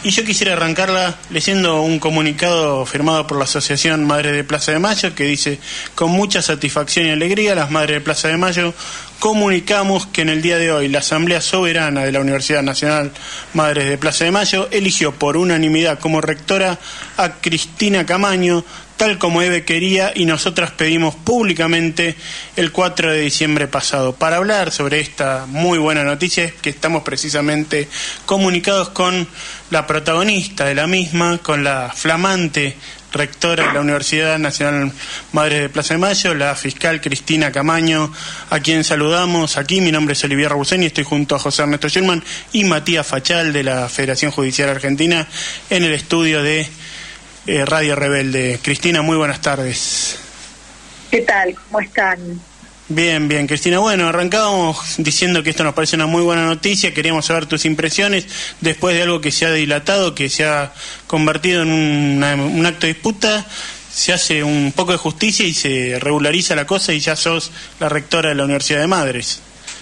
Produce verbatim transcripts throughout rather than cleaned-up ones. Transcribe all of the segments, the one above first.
Y yo quisiera arrancarla leyendo un comunicado firmado por la Asociación Madres de Plaza de Mayo que dice: con mucha satisfacción y alegría, las Madres de Plaza de Mayo comunicamos que en el día de hoy la Asamblea Soberana de la Universidad Nacional Madres de Plaza de Mayo eligió por unanimidad como rectora a Cristina Camaño, tal como Eve quería y nosotras pedimos públicamente el cuatro de diciembre pasado. Para hablar sobre esta muy buena noticia es que estamos precisamente comunicados con la protagonista de la misma, con la flamante rectora de la Universidad Nacional Madres de Plaza de Mayo, la fiscal Cristina Camaño, a quien saludamos aquí. Mi nombre es Olivier Rabusén y estoy junto a José Ernesto Schulman y Matías Fachal de la Federación Judicial Argentina en el estudio de eh, Radio Rebelde. Cristina, muy buenas tardes. ¿Qué tal? ¿Cómo están? Bien, bien, Cristina. Bueno, arrancábamos diciendo que esto nos parece una muy buena noticia. Queríamos saber tus impresiones después de algo que se ha dilatado, que se ha convertido en una, un acto de disputa. Se hace un poco de justicia y se regulariza la cosa y ya sos la rectora de la Universidad de Madres.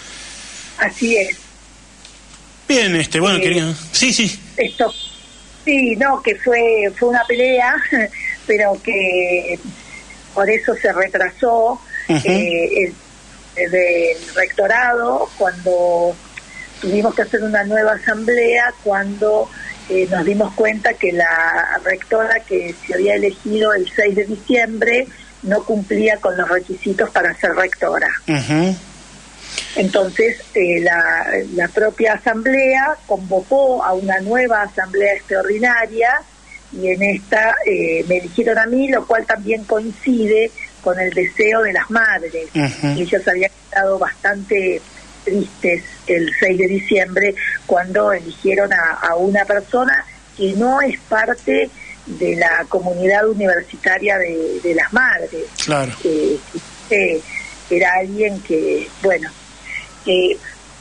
Así es. Bien, este, bueno, eh, quería... Sí, sí. Esto, sí, no, que fue, fue una pelea, pero que por eso se retrasó. Uh-huh. eh, el, el, el rectorado, cuando tuvimos que hacer una nueva asamblea, cuando eh, nos dimos cuenta que la rectora que se había elegido el seis de diciembre no cumplía con los requisitos para ser rectora. Uh-huh. Entonces eh, la, la propia asamblea convocó a una nueva asamblea extraordinaria y en esta eh, me eligieron a mí, lo cual también coincide con el deseo de las madres. Uh-huh. Y ellas habían estado bastante tristes el seis de diciembre cuando eligieron a, a una persona que no es parte de la comunidad universitaria de, de las madres. Claro. Eh, eh, era alguien que, bueno, que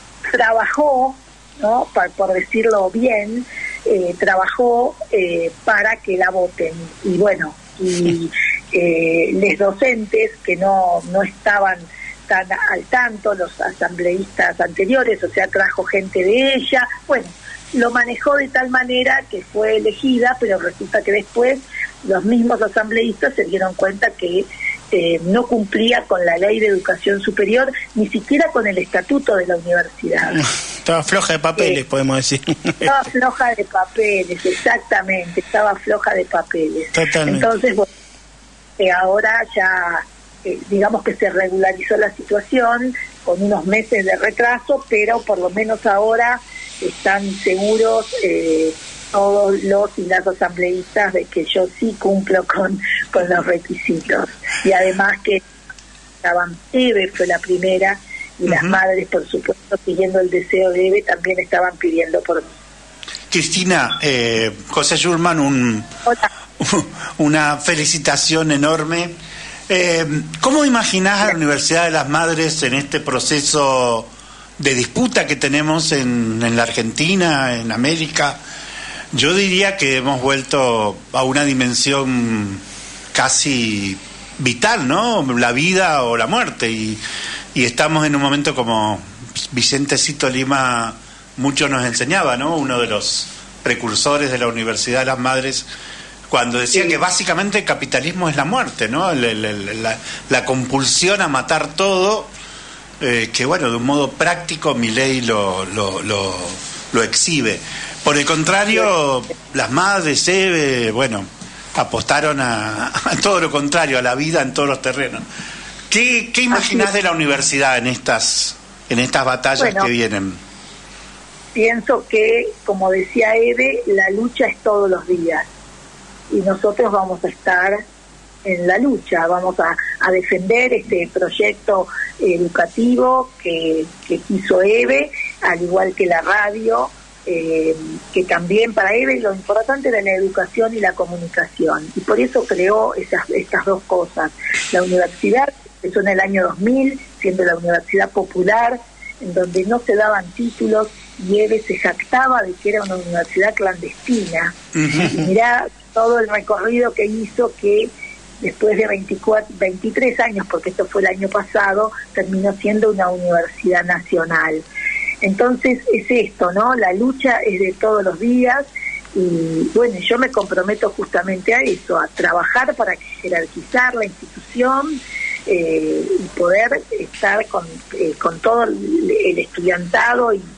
trabajó, ¿no? Por, por decirlo bien, eh, trabajó eh, para que la voten. Y bueno, y eh, los docentes que no, no estaban tan al tanto, los asambleístas anteriores, o sea, trajo gente de ella, bueno, lo manejó de tal manera que fue elegida, pero resulta que después los mismos asambleístas se dieron cuenta que eh, no cumplía con la ley de educación superior, ni siquiera con el estatuto de la universidad. Estaba floja de papeles, eh, podemos decir. Estaba floja de papeles, exactamente, estaba floja de papeles. Totalmente. Entonces, bueno, eh, ahora ya, eh, digamos que se regularizó la situación con unos meses de retraso, pero por lo menos ahora están seguros eh, todos los y las asambleístas de que yo sí cumplo con, con los requisitos. Y además que estaban, Eve fue la primera, y uh-huh. las madres, por supuesto, siguiendo el deseo de Eve, también estaban pidiendo por mí. Cristina, eh, José Schulman, un, una felicitación enorme. Eh, ¿Cómo imaginás a la Universidad de las Madres en este proceso de disputa que tenemos en, en la Argentina, en América? Yo diría que hemos vuelto a una dimensión casi vital, ¿no? La vida o la muerte, y, y estamos en un momento, como Vicentecito Lima mucho nos enseñaba, ¿no? Uno de los precursores de la Universidad de las Madres, cuando decía que básicamente el capitalismo es la muerte, ¿no? El, el, el, la, la compulsión a matar todo, eh, que bueno, de un modo práctico Milei lo, lo, lo, lo exhibe. Por el contrario, las madres, Eve, bueno, apostaron a, a todo lo contrario, a la vida en todos los terrenos. ¿Qué, qué imaginás de la universidad en estas, en estas batallas bueno, que vienen? Pienso que, como decía Eve, la lucha es todos los días. Y nosotros vamos a estar en la lucha, vamos a, a defender este proyecto educativo que, que quiso Eve, al igual que la radio, eh, que también para Eve lo importante era la educación y la comunicación, y por eso creó esas, estas dos cosas. La universidad empezó en el año dos mil, siendo la universidad popular, en donde no se daban títulos, y Eve se jactaba de que era una universidad clandestina. Uh-huh. Y mirá todo el recorrido que hizo, que después de veinticuatro, veintitrés años, porque esto fue el año pasado, terminó siendo una universidad nacional. Entonces es esto, ¿no? La lucha es de todos los días, Y bueno, yo me comprometo justamente a eso, a trabajar para jerarquizar la institución eh, y poder estar con, eh, con todo el, el estudiantado y,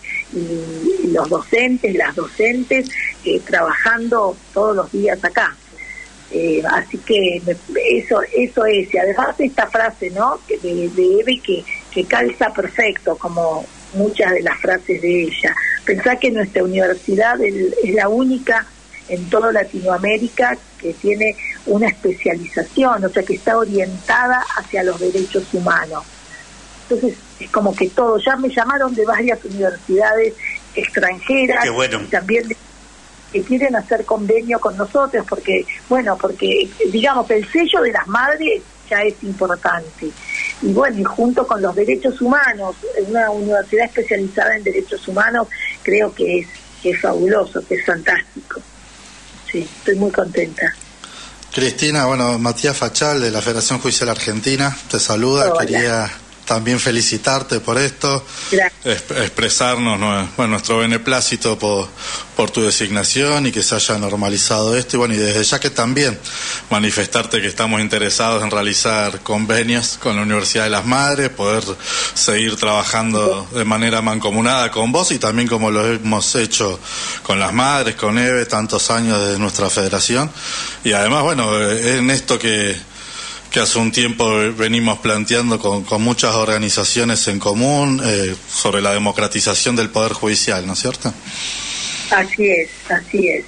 y los docentes, las docentes, eh, trabajando todos los días acá. Eh, así que eso eso es, y además esta frase, ¿no?, que de, de Eve que, que calza perfecto, como muchas de las frases de ella. Pensá que nuestra universidad es, es la única en toda Latinoamérica que tiene una especialización, o sea, que está orientada hacia los derechos humanos. Entonces, es como que todo, ya me llamaron de varias universidades extranjeras. Qué bueno. Y también de, que quieren hacer convenio con nosotros, porque, bueno, porque, digamos, el sello de las madres ya es importante. Y bueno, y junto con los derechos humanos, una universidad especializada en derechos humanos, creo que es, que es fabuloso, que es fantástico. Sí, estoy muy contenta. Cristina, bueno, Matías Fachal de la Federación Judicial Argentina te saluda. Hola. Quería también felicitarte por esto, exp expresarnos no, bueno, nuestro beneplácito por, por tu designación y que se haya normalizado esto, y bueno, y desde ya que también manifestarte que estamos interesados en realizar convenios con la Universidad de las Madres, poder seguir trabajando de manera mancomunada con vos y también como lo hemos hecho con las madres, con Eve, tantos años desde nuestra federación, y además, bueno, en esto que que hace un tiempo venimos planteando con, con muchas organizaciones en común eh, sobre la democratización del Poder Judicial, ¿no es cierto? Así es, así es.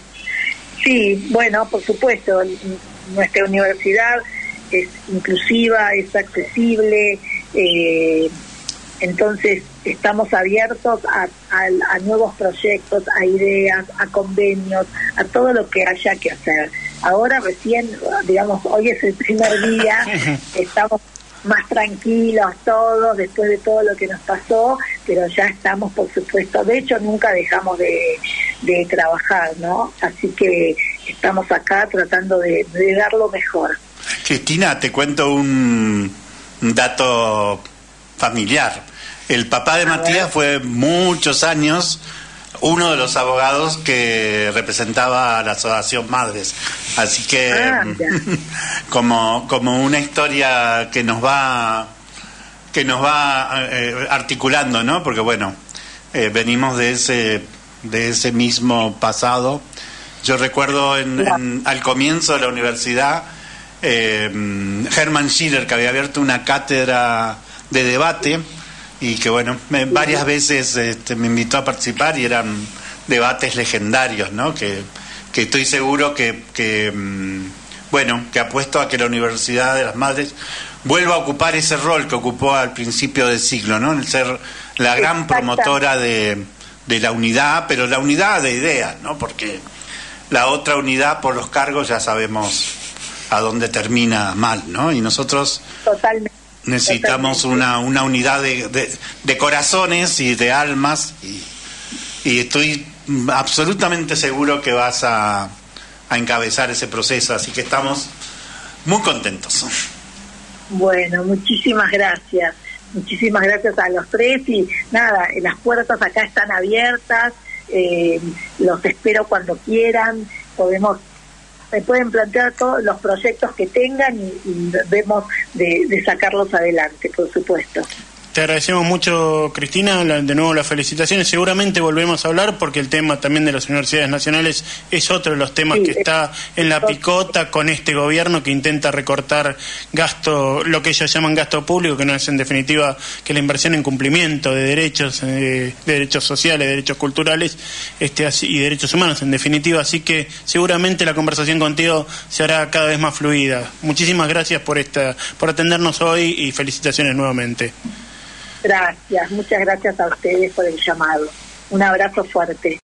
Sí, bueno, por supuesto, nuestra universidad es inclusiva, es accesible, eh, entonces estamos abiertos a, a, a nuevos proyectos, a ideas, a convenios, a todo lo que haya que hacer. Ahora recién, digamos, hoy es el primer día, estamos más tranquilos todos después de todo lo que nos pasó, pero ya estamos, por supuesto, de hecho nunca dejamos de, de trabajar, ¿no? Así que estamos acá tratando de, de dar lo mejor. Cristina, te cuento un, un dato familiar. El papá de A Matías ver. fue muchos años uno de los abogados que representaba a la Asociación Madres, así que ah, como como una historia que nos va que nos va eh, articulando, ¿no? Porque bueno, eh, venimos de ese de ese mismo pasado. Yo recuerdo en, en, al comienzo de la universidad eh, Hermann Schiller, que había abierto una cátedra de debate y que bueno, me, varias veces este, me invitó a participar y eran debates legendarios, ¿no? Que, que estoy seguro que, que bueno, que apuesto a que la Universidad de las Madres vuelva a ocupar ese rol que ocupó al principio del siglo, ¿no? El ser la gran promotora de, de la unidad, pero la unidad de ideas, ¿no? Porque la otra unidad por los cargos ya sabemos a dónde termina mal, ¿no? Y nosotros Totalmente. necesitamos Totalmente. una una unidad de, de, de corazones y de almas y, y estoy absolutamente seguro que vas a, a encabezar ese proceso, así que estamos muy contentos. Bueno, muchísimas gracias, muchísimas gracias a los tres y nada, las puertas acá están abiertas, eh, los espero cuando quieran, podemos, me pueden plantear todos los proyectos que tengan y, y vemos de, de sacarlos adelante, por supuesto. Te agradecemos mucho, Cristina, la, de nuevo las felicitaciones. Seguramente volvemos a hablar porque el tema también de las universidades nacionales es otro de los temas sí, que está en la picota con este gobierno que intenta recortar gasto, lo que ellos llaman gasto público, que no es en definitiva que la inversión en cumplimiento de derechos, eh, de derechos sociales, derechos culturales este, así, y derechos humanos en definitiva. Así que seguramente la conversación contigo se hará cada vez más fluida. Muchísimas gracias por, esta, por atendernos hoy y felicitaciones nuevamente. Gracias, muchas gracias a ustedes por el llamado. Un abrazo fuerte.